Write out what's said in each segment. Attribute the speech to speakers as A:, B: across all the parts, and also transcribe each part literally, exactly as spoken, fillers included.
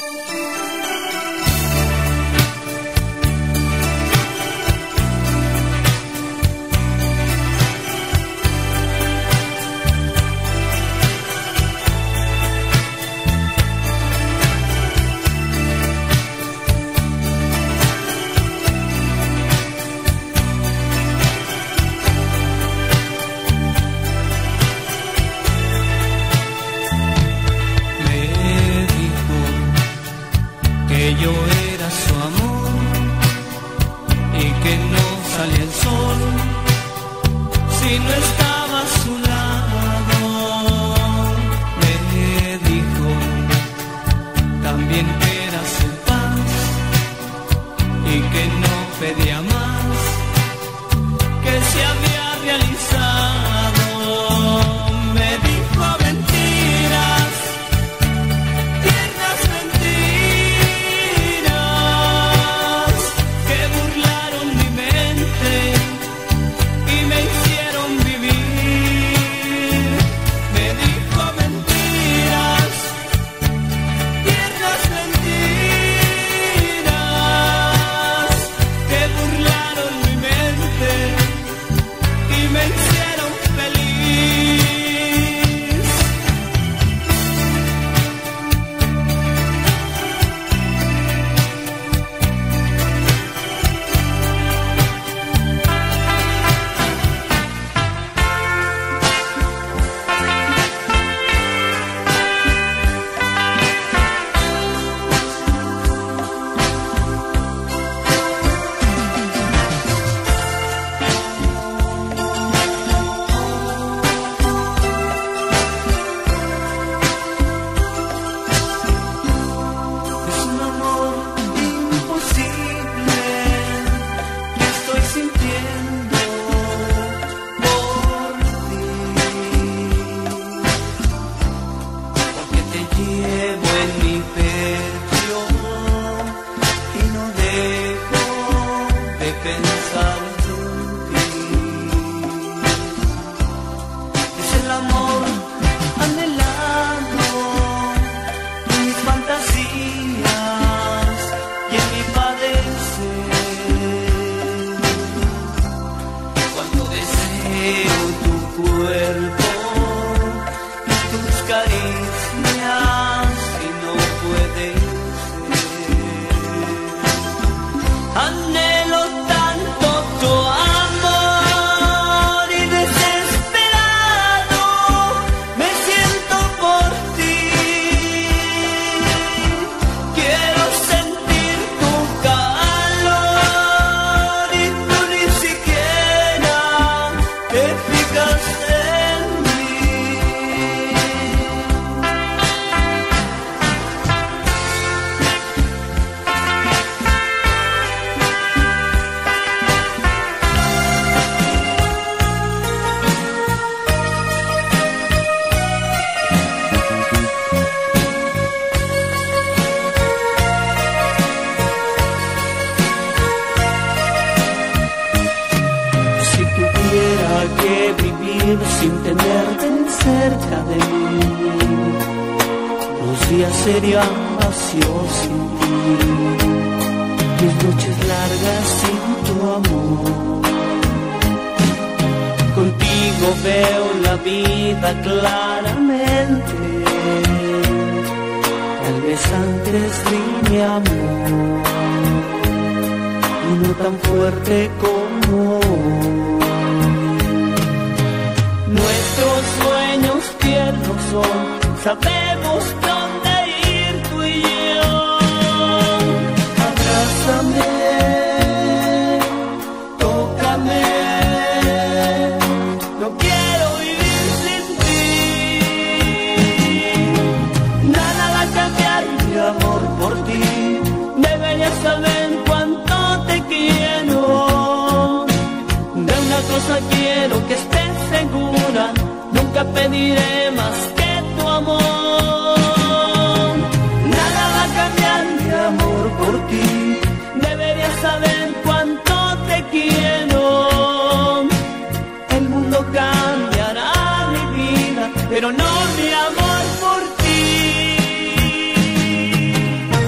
A: sin tenerte cerca de mí. Los días serían vacíos sin ti, mis noches largas sin tu amor. Contigo veo la vida claramente, tal vez antes de mi amor, y no tan fuerte como hoy. Nuestros sueños tiernos son, sabemos dónde ir tú y yo. Abrázame, tócame, no quiero vivir sin ti. Nada va a cambiar mi amor por ti, deberías saber cuánto te quiero. De una cosa quiero que estés segura, nunca pediré más que tu amor. Nada va a cambiar mi amor por ti, deberías saber cuánto te quiero. El mundo cambiará mi vida, pero no mi amor por ti.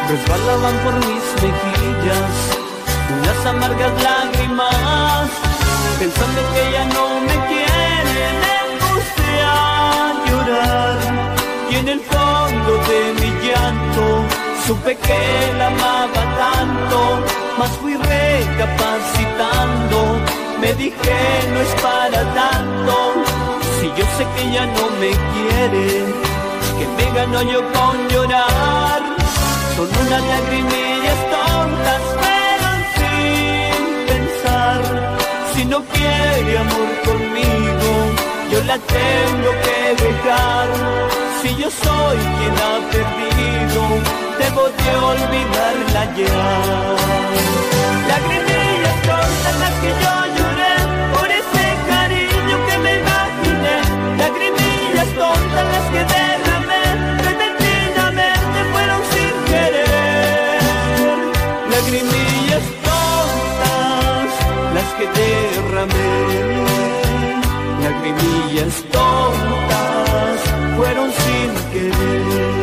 A: resbalaban por mis mejillas unas amargas lágrimas, pensando que ella no me quiere. Me puse a llorar y en el fondo de mi llanto supe que la amaba tanto, mas fui recapacitando. Me dije no es para tanto, si yo sé que ella no me quiere, que me ganó yo con llorar. Son unas lagrimillas tontas, pero sin pensar. Si no quiere amor conmigo, yo la tengo que dejar. Si yo soy quien ha perdido, debo de olvidarla ya. Lagrimillas tontas las que yo lloré por ese cariño que me imaginé. Lagrimillas tontas las que derramé, repentinamente fueron sin querer. Lagrimillas tontas las que derramé. Lagrimillas tontas fueron sin querer.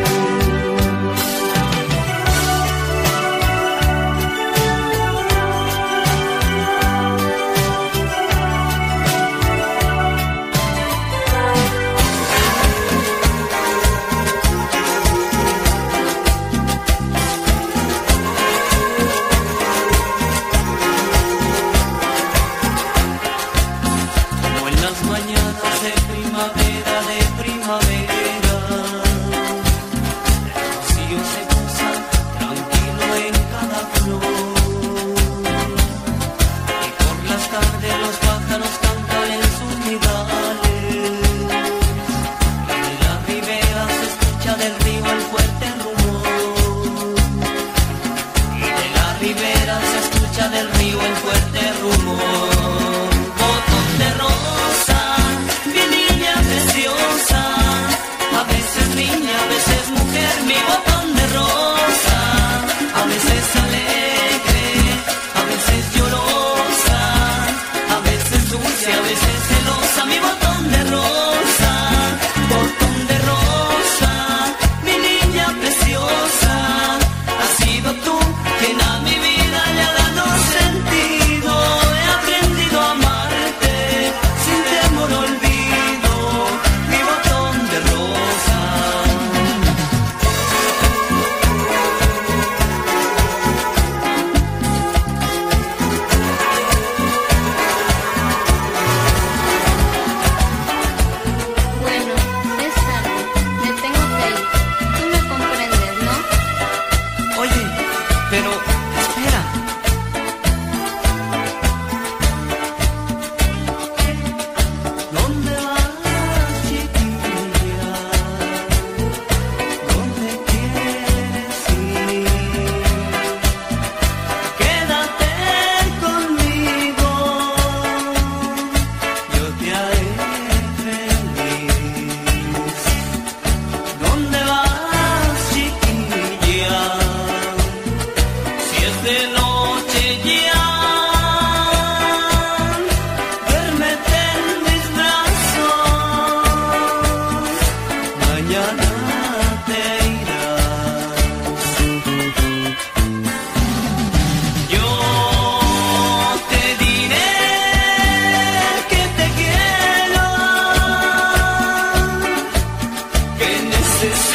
B: This